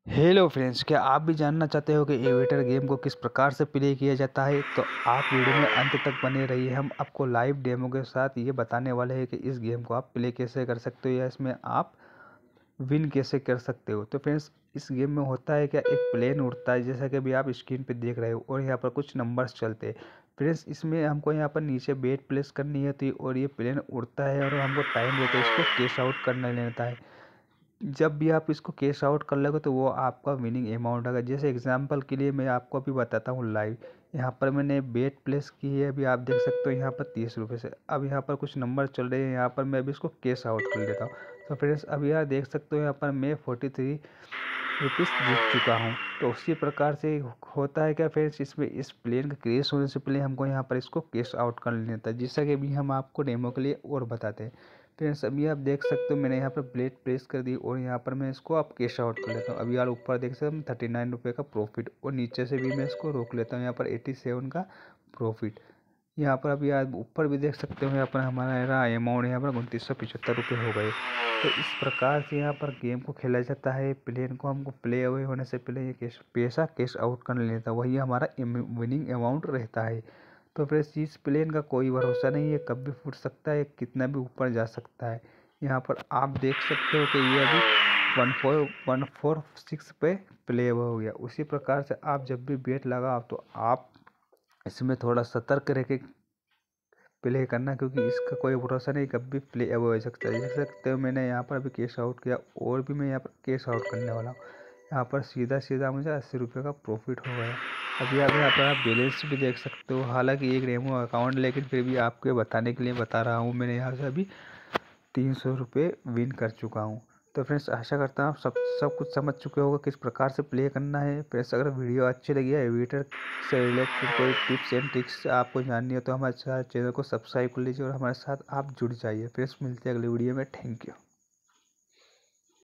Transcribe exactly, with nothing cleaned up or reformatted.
Hello friends, क्या आप भी जानना चाहते हो कि एविएटर गेम को किस प्रकार से प्ले किया जाता है? तो आप वीडियो में अंत तक बने रहिए। हम आपको लाइव डेमो के साथ ये बताने वाले हैं कि इस गेम को आप प्ले कैसे कर सकते हो या इसमें आप विन कैसे कर सकते हो। तो फ्रेंड्स, इस गेम में होता है क्या, एक प्लेन उड़ता है जैसा कि अभी आप स्क्रीन पे देख रहे हो और यहाँ पर कुछ नंबर्स चलते हैं। फ्रेंड्स, इसमें हमको यहाँ पर नीचे बेट प्लेस करनी होती है और ये प्लेन उड़ता है और हमको टाइम देता है इसको कैश आउट करना लेता है। जब भी आप इसको कैश आउट कर लोगे तो वो आपका विनिंग अमाउंट होगा। जैसे एग्जांपल के लिए मैं आपको अभी बताता हूँ लाइव। यहाँ पर मैंने बेट प्लेस की है, अभी आप देख सकते हो यहाँ पर तीस रुपये से। अब यहाँ पर कुछ नंबर चल रहे हैं, यहाँ पर मैं अभी इसको कैश आउट कर लेता हूँ। तो फ्रेंड्स, अब यार देख सकते हो यहाँ पर मैं फोर्टी थ्री रुपीज़ जीत चुका हूँ। तो उसी प्रकार से होता है क्या फ्रेंड्स, इसमें इस प्लेन का क्रेश होने से पहले हमको यहाँ पर इसको कैश आउट कर लेना था, जिससे कि अभी हम आपको डेमो के लिए और बताते हैं। फ्रेंड्स, अभी आप देख सकते हो मैंने यहाँ पर प्लेट प्रेस कर दी और यहाँ पर मैं इसको आप कैश आउट कर लेता हूँ। अभी यार ऊपर देख सकते हो थर्टी नाइन रुपये का प्रॉफिट और नीचे से भी मैं इसको रोक लेता हूँ, यहाँ पर एटी सेवन का प्रॉफिट। यहाँ पर अभी आप ऊपर भी देख सकते हो यहाँ पर हमारा अमाउंट यहाँ पर उनतीस सौ पिछहत्तर रुपये हो गए। तो इस प्रकार से यहाँ पर गेम को खेला जाता है। प्लेन को हमको प्ले अवे होने से पहले ये कैश पैसा कैश आउट कर लेता है, वही हमारा विनिंग अमाउंट रहता है। तो फिर इस प्लेन का कोई भरोसा नहीं है, कब भी फूट सकता है, कितना भी ऊपर जा सकता है। यहाँ पर आप देख सकते हो कि ये अभी one four one four six पे प्ले अवे हो गया। उसी प्रकार से आप जब भी बेट लगाओ तो आप इसमें थोड़ा सतर्क रह के प्ले करना, क्योंकि इसका कोई भरोसा नहीं, कभी भी प्ले अब हो सकता है। देख सकते हो मैंने यहाँ पर अभी कैश आउट किया और भी मैं यहाँ पर कैश आउट करने वाला हूँ। यहाँ पर सीधा सीधा मुझे अस्सी रुपये का प्रॉफिट हो गया। अभी आप यहाँ पर आप बैलेंस भी देख सकते हो, हालांकि एक रेमो अकाउंट, लेकिन फिर भी आपको बताने के लिए बता रहा हूँ। मैंने यहाँ से अभी तीन सौ रुपये विन कर चुका हूँ। तो फ्रेंड्स, आशा करता हूँ आप सब सब कुछ समझ चुके होगा किस प्रकार से प्ले करना है। फ्रेंड्स, अगर वीडियो अच्छी लगी है, एविएटर से रिलेटेड कोई टिप्स एंड ट्रिक्स आपको जाननी हो तो हमारे चैनल को सब्सक्राइब कर लीजिए और हमारे साथ आप जुड़ जाइए। फ्रेंड्स, मिलते हैं अगले वीडियो में। Thank you.